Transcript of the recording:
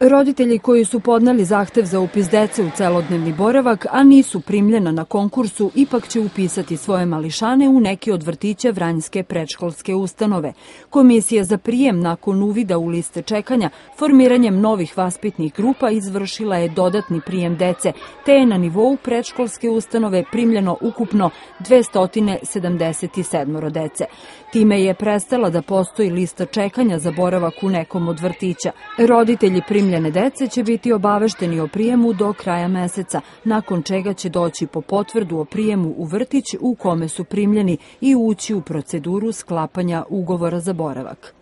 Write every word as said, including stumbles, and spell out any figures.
Roditelji koji su podneli zahtev za upis dece u celodnevni boravak, a nisu primljena na konkursu, ipak će upisati svoje mališane u neki od vrtića Vranjske predškolske ustanove. Komisija za prijem nakon uvida u liste čekanja formiranjem novih vaspitnih grupa izvršila je dodatni prijem dece, te je na nivou predškolske ustanove primljeno ukupno dvesta sedamdeset sedam dece. Time je prestala da postoji lista čekanja za boravak u nekom od vrtića. Roditelji primljene dece će biti obavešteni o prijemu do kraja meseca, nakon čega će doći po potvrdu o prijemu u vrtić u kome su primljeni i ući u proceduru sklapanja ugovora za boravak.